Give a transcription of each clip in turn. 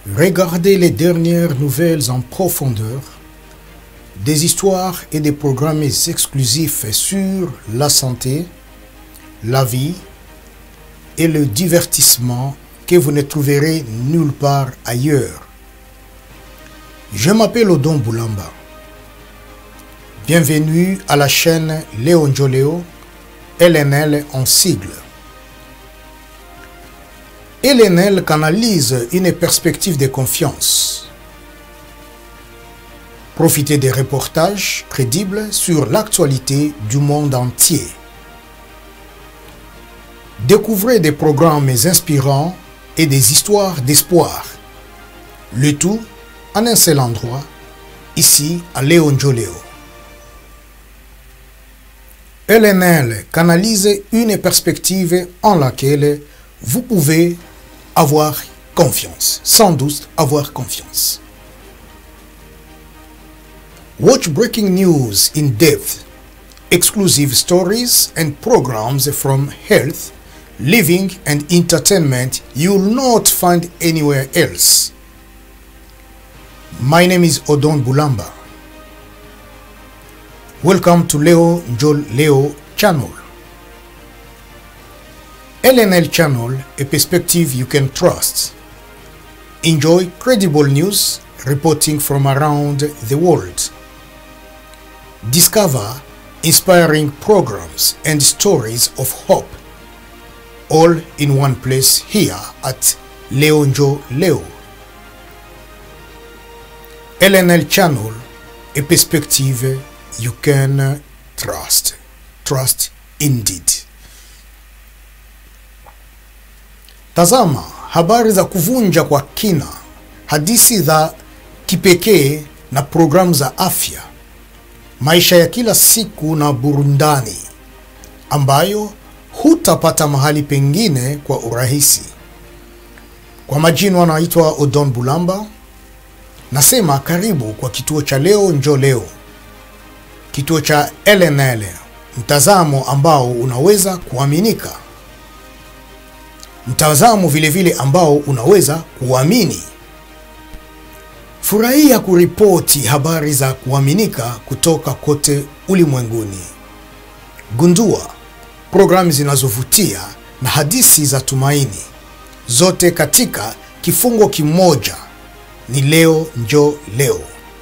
Regardez les dernières nouvelles en profondeur, des histoires et des programmes exclusifs sur la santé, la vie et le divertissement que vous ne trouverez nulle part ailleurs. Je m'appelle Odon Boulamba. Bienvenue à la chaîne Léo Njoleo, LNL en sigle. LNL canalise une perspective de confiance. Profitez des reportages crédibles sur l'actualité du monde entier. Découvrez des programmes inspirants et des histoires d'espoir. Le tout en un seul endroit, ici à Léo Njoleo. LNL canalise une perspective en laquelle vous pouvez avoir confiance, sans doute avoir confiance. Watch breaking news in depth, exclusive stories and programs from health, living and entertainment you'll not find anywhere else. My name is Odon Boulamba. Welcome to Léo Njoleo channel. LNL channel, a perspective you can trust. Enjoy credible news reporting from around the world. Discover inspiring programs and stories of hope, all in one place here at Léo Njoleo. LNL channel, a perspective you can trust. Trust indeed. Tazama habari za kuvunja kwa kina, hadithi za kipekee na programu za afya, maisha ya kila siku na burundani ambayo hutapata mahali pengine kwa urahisi. Kwa majina naitwa Odon Boulamba. Nasema karibu kwa kituo cha Léo Njoleo, kituo cha LNL, mtazamo ambao unaweza kuaminika. Mtazamo vile vile ambao unaweza kuamini. Furahia kuripoti habari za kuaminika kutoka kote ulimwenguni. Gundua programu zinazovutia na hadithi za tumaini, zote katika kifungo kimoja. Ni Léo Njoleo,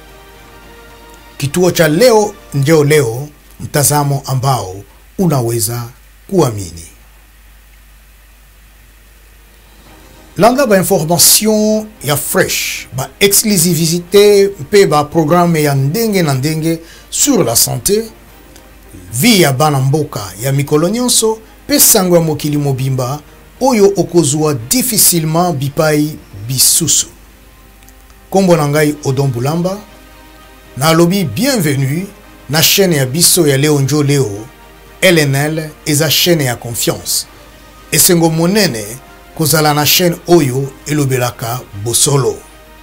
kituo cha Léo Njoleo, mtazamo ambao unaweza kuamini. Langa ba information ya fresh, ba exclusivité mpe ba programme ya ndenge na ndenge sur la santé, vie ya bana mboka ya mikolo nyonso, pe sango ya mokili mobimba oyo okozwa difficilement bipai bisusu. Kombo na ngai Odon Boulamba, na lobi bienvenue na chaîne ya biso ya Léo Njoleo. LNL eza chaîne ya confiance. Esengo monene kozala na chaîne oyo elobelaka bosolo.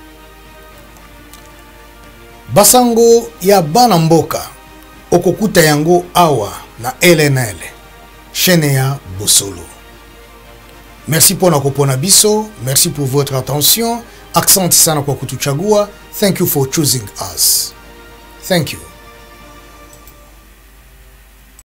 Basango ya bana mboka okokuta yango awa na LNL, chaîne ya bosolo. Merci pour nakopona biso, merci pour votre attention. Accent sana kwa kutuchagua. Thank you for choosing us. Thank you.